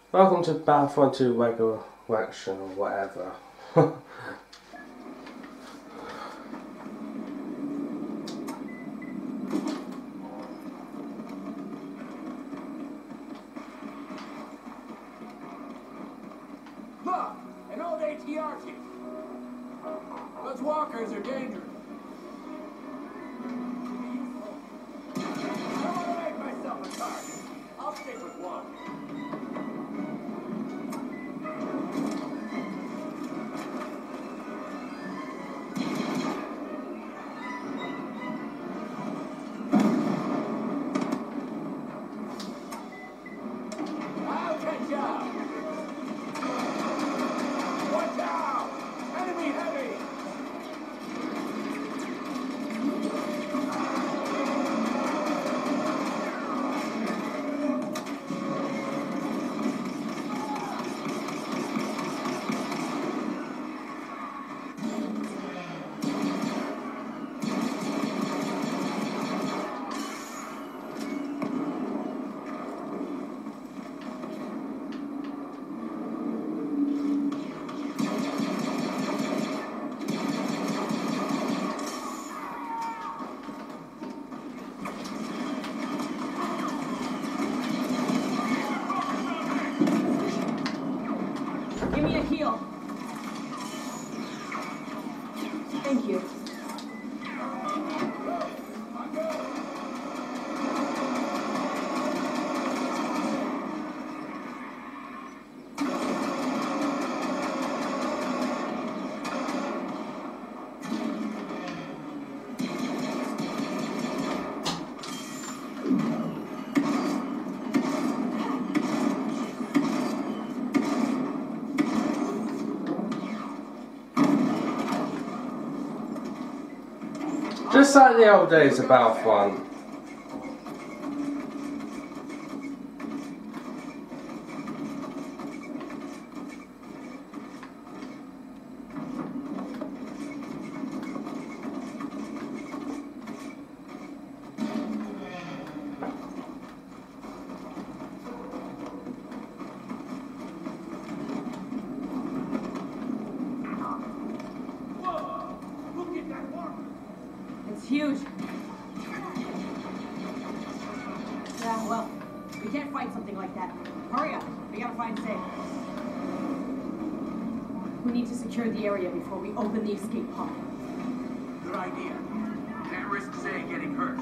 Welcome to Battlefront 2 Resurrection or whatever. Look! An old ATR kit! Those walkers are dangerous. I don't want to make myself a target. I'll stick with one. I'll catch up! Watch out! Enemy heavy! Give me a heal. Thank you. Just like the old days of Battlefront. Whoa! Look at that walker! It's huge. Yeah, well, we can't fight something like that. Hurry up. We gotta find safe. We need to secure the area before we open the escape pod. Good idea. Can't risk Zay getting hurt.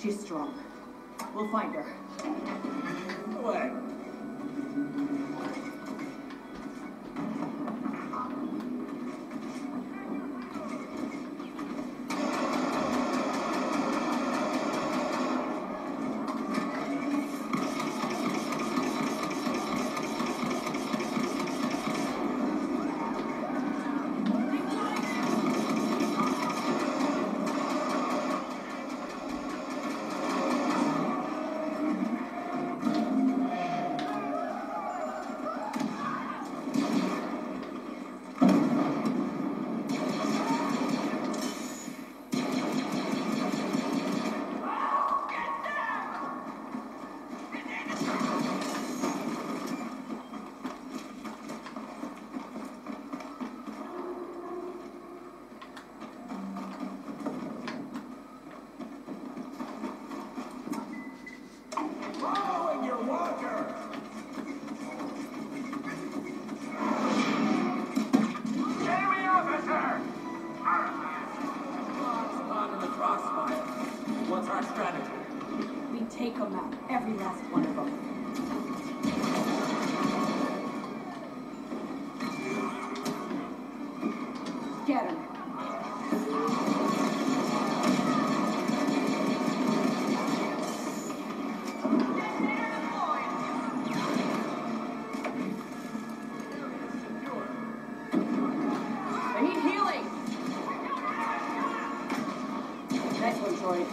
She's strong. We'll find her. Wait. Following your walker! Enemy officer! Caught in the crossfire. What's our strategy? We take them out. Every last one of them. Get him. I need healing. Nice one, Troy.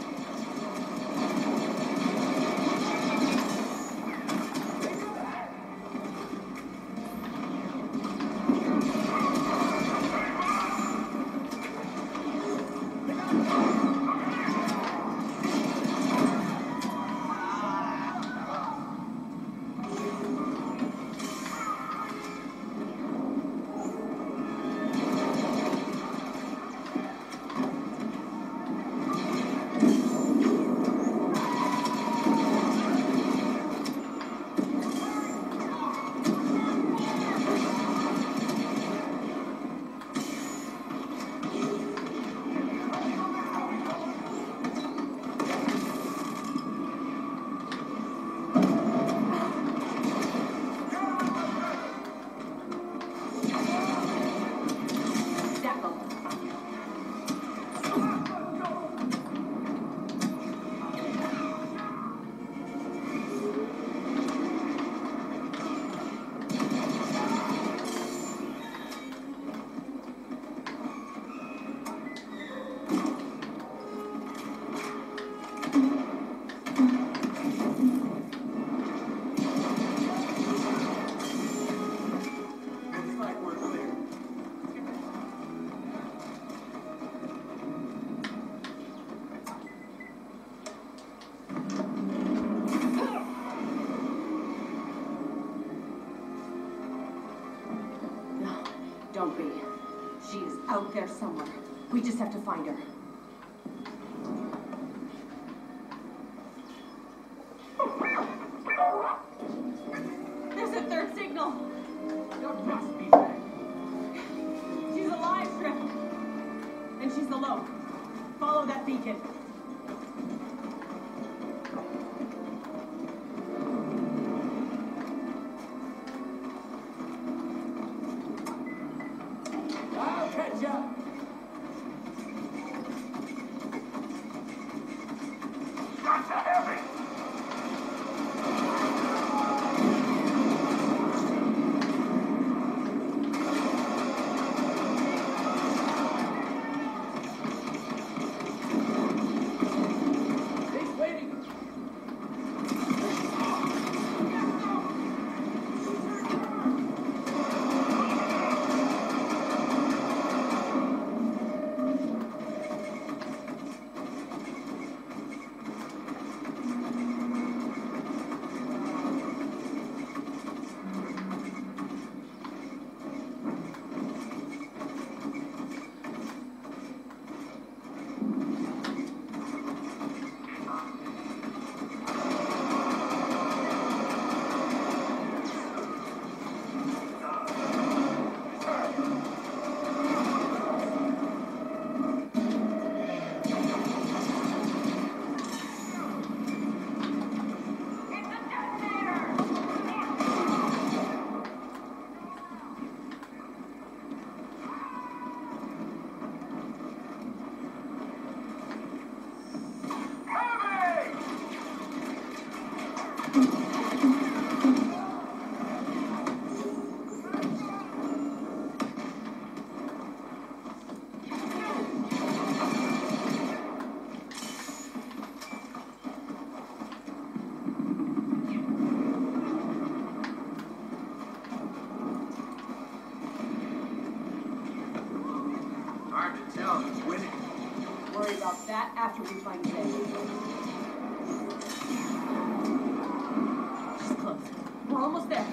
Don't be. She is out there somewhere. We just have to find her. There's a third signal. You must be back. She's alive, Trip. And she's alone. Follow that beacon. I'll catch ya. Shots are heavy. about that after we find Zay. She's close. We're almost there.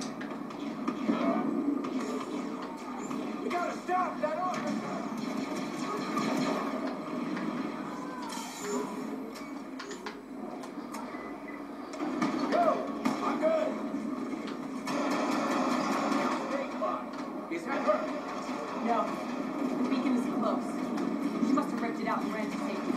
We gotta stop that officer! Go! I'm good! Stay clock. Is that her? No. The beacon is close. She must have ripped it out and ran to safety.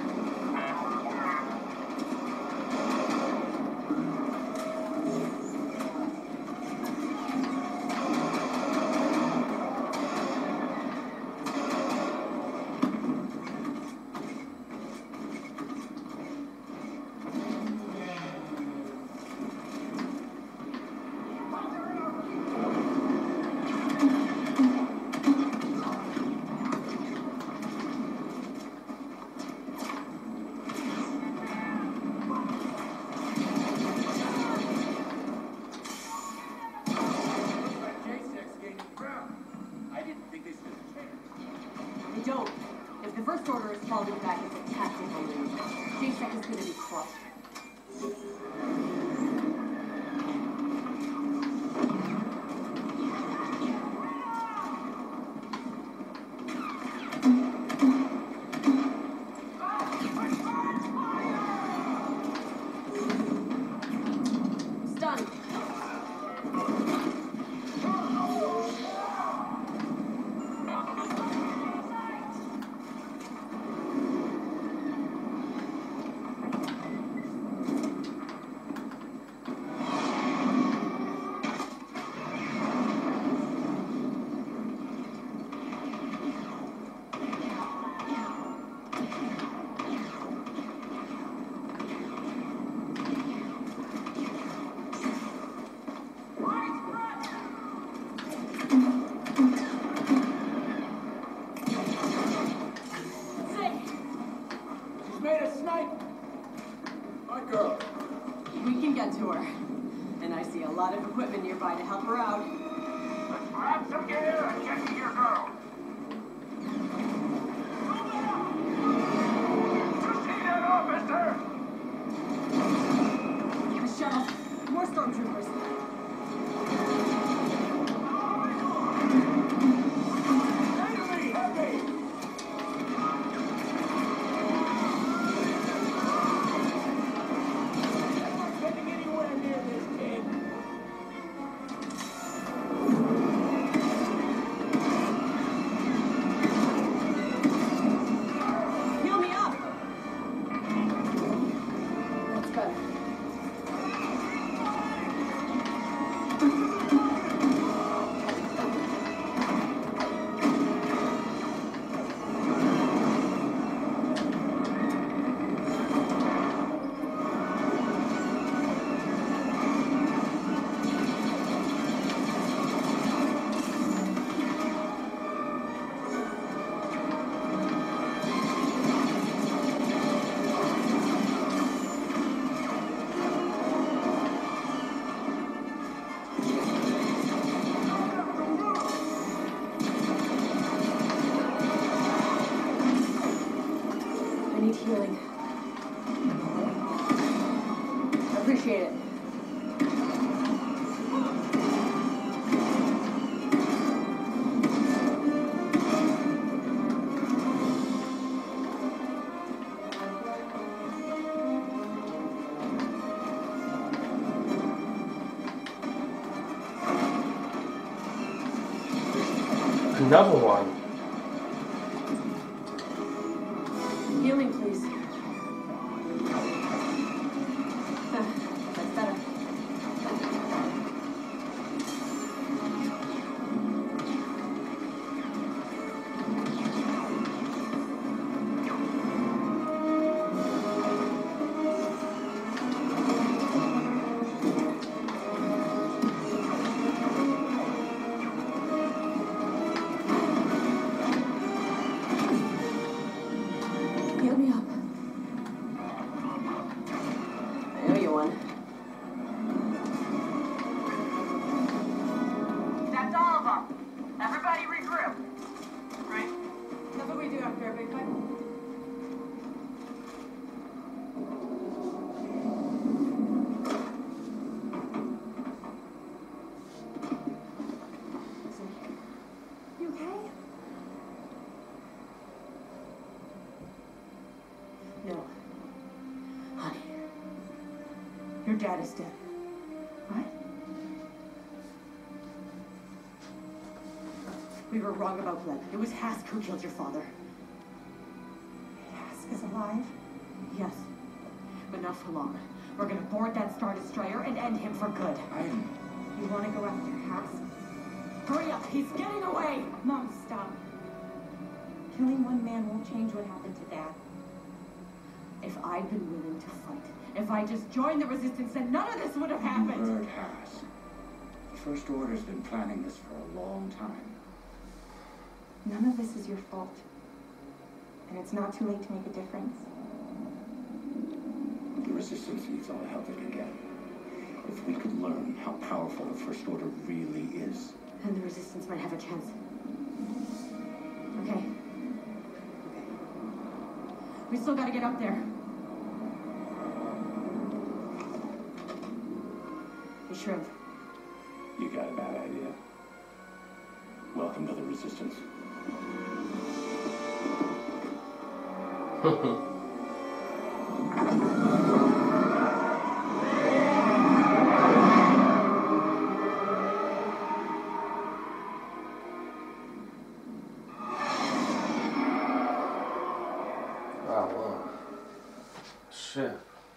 They don't. If the First Order is falling back, it's a tactical move. JSEC is going to be crushed. Stunned. Made a snipe! My girl. We can get to her. And I see a lot of equipment nearby to help her out. Let's grab some gear and get to your girl. You see that officer? The shuttle. More stormtroopers. Enemy heavy! Getting anywhere near this kid. Heal me up! That's better. I need healing. I appreciate it. Another one. Healing, please. That's better. dad is dead. What? We were wrong about Glenn. It was Hask who killed your father. Hask is alive? Yes. But not for long. We're gonna board that Star Destroyer and end him for good. You want to go after Hask? Hurry up! He's getting away! Mom, stop. Killing one man won't change what happened to Dad. If I'd been willing to fight, if I just joined the resistance, then none of this would have happened. Bird has. The First Order's been planning this for a long time. None of this is your fault. And it's not too late to make a difference. The Resistance needs all the help they can get. If we could learn how powerful the First Order really is. Then the resistance might have a chance. Okay. We still gotta get up there. Hey, Shrimp. You got a bad idea. Welcome to the Resistance. Shit.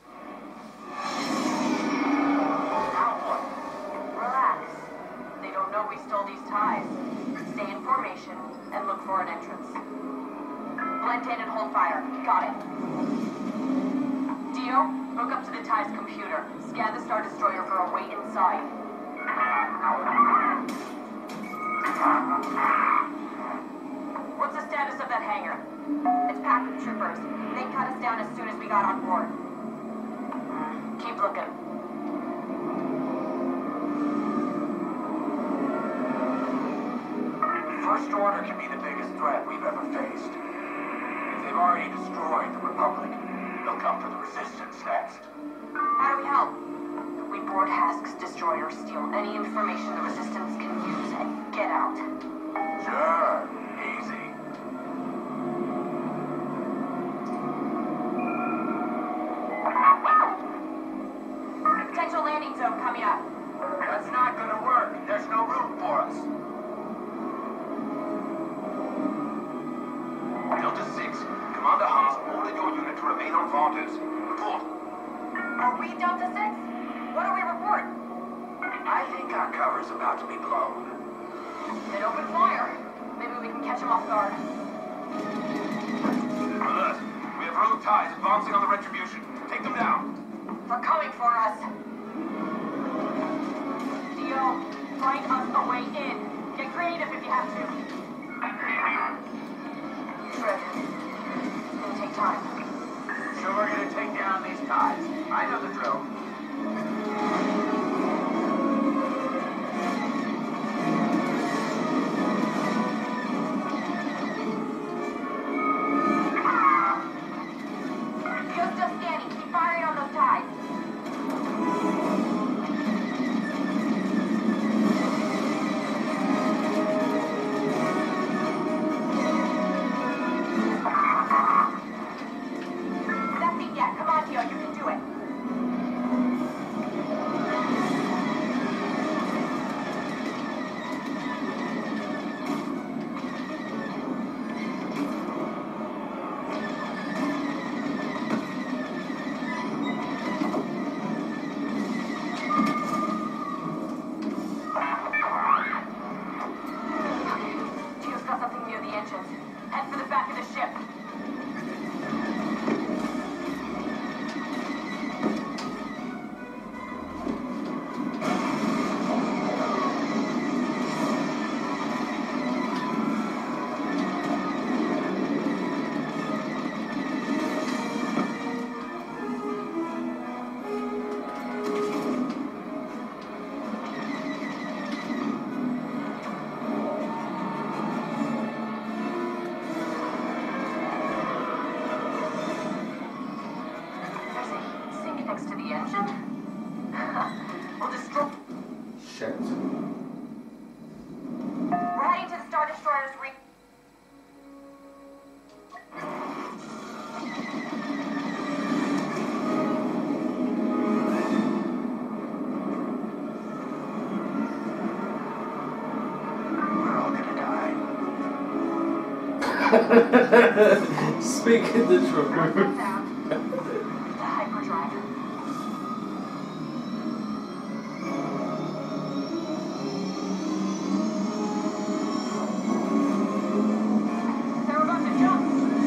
Outlook. Relax. They don't know we stole these ties. Stay in formation and look for an entrance. Blend in and hold fire. Got it. Dio, hook up to the ties computer. Scan the Star Destroyer for a way inside. What's the status of that hangar? It's packed with troopers. They cut us down as soon as we got on board. Keep looking. First Order can be the biggest threat we've ever faced. If they've already destroyed the Republic, they'll come for the Resistance next. How do we help? We board Hask's destroyer, steal any information the Resistance can use, and get out. Sure, easy. Potential landing zone coming up. That's not gonna work. There's no room for us. Delta 6, Commander Haas ordered your unit to remain on Vantas. Report. Are we Delta 6? What do we report? I think our cover's about to be blown. Then open fire. Maybe we can catch him off guard. Alert. We have rogue ties advancing on the Retribution. Take them down. They're coming for us. Dio, find us a way in. Get creative if you have to. Shred. It's gonna take time. Sure we're gonna take down these ties. I know the drill. Dio's still scanning. Keep firing on those ties. Nothing yet. Come on, Dio. You can do it. Dio's got something near the engines. Head for the back of the ship. There's a heat sink next to the engine. We'll destroy. Shit. We're heading to the Star Destroyer's ring. Speaking the What's truth. that sound? The hyperdrive. They're about to jump.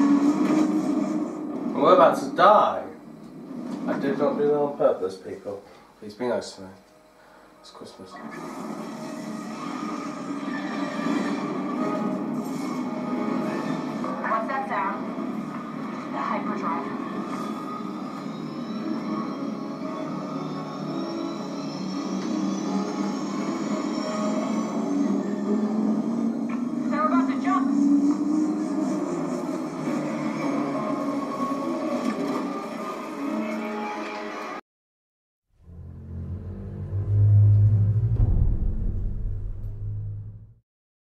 We're about to die. I did not do that on purpose, people. Please be nice to me. It's Christmas. What's that sound? The hyperdrive.